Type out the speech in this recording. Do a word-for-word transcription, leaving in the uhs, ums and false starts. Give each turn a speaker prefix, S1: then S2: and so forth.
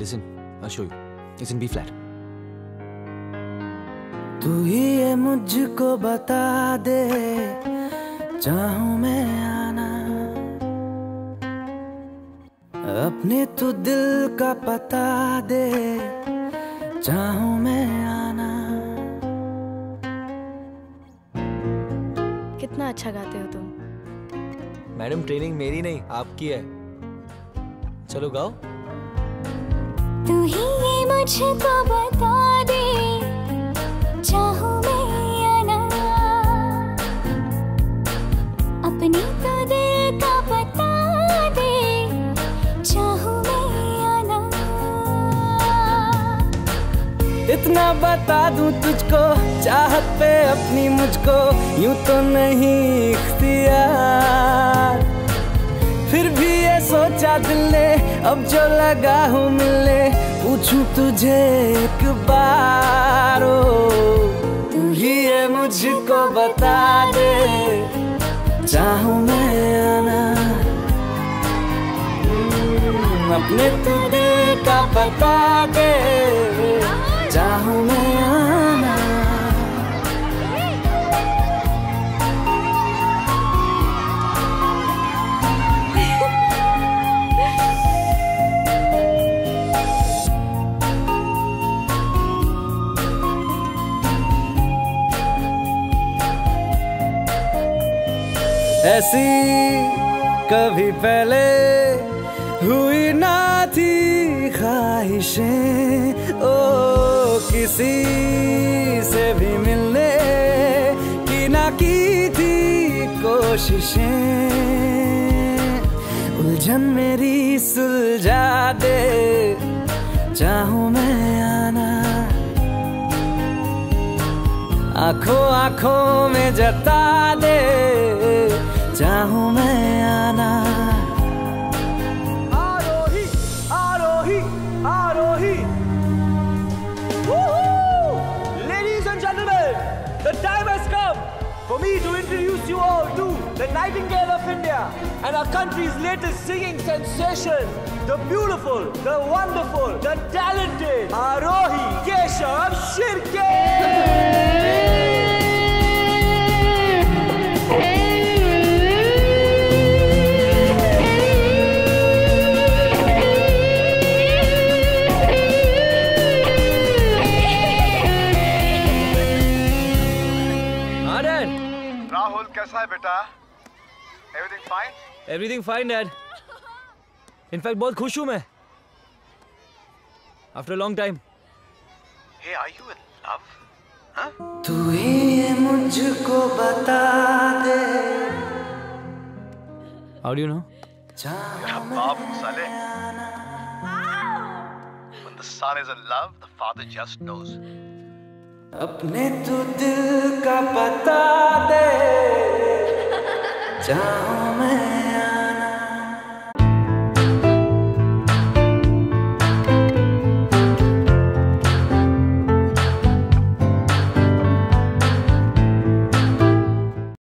S1: listen, I'll show you. It's in B flat.
S2: तू ही ये मुझको बता दे, चाहूं मैं आना, अपने तू दिल का पता दे, चाहूं मैं आना।
S3: कितना अच्छा गाते हो तुम।
S1: मैडम ट्रेनिंग मेरी नहीं आपकी है। चलो गाओ।
S4: तू ही ये मुझको बता दे, चाहूं मैं आना, अपनी तो दिल का पता दे, चाहूं मैं आना।
S2: इतना बता दूं तुझको, चाहत पे अपनी मुझको यूं तो नहीं इख्तियार, फिर भी ये सोचा दिल ने अब जो लगा हूँ मिलने, पूछूं तुझे एक बार, ओ तू ही ये मुझको बता दे, चाहूं मैं आना, अपने तू दिल का पता दे, चाहूं मैं आना। ऐसी कभी पहले हुई ना थी ख्वाहिशें, ओ किसी से भी मिलने की ना की थी कोशिशें, उलझन मेरी सुलझा दे, चाहूं मैं आना, आंखों आंखों में जता दे, चाहूं मैं आना।
S5: आरोही आरोही आरोही। Ladies and gentlemen, the time has come for me to introduce you all to the Nightingale of India and our country's latest singing sensation, the beautiful, the wonderful, the talented Arohi Keshav Shirke.
S6: Rahul कैसा है बेटा? Everything fine?
S1: Everything fine, Dad. In fact, बहुत खुश हूँ मैं. After a long time.
S6: Hey, are you in love? Huh?
S2: तू ही ये मुझको बता दे।
S1: How do you know?
S6: You're a babu, Saleh. When the son is in love, the father just knows.
S2: अपने तू दिल का पता दे, चाहूं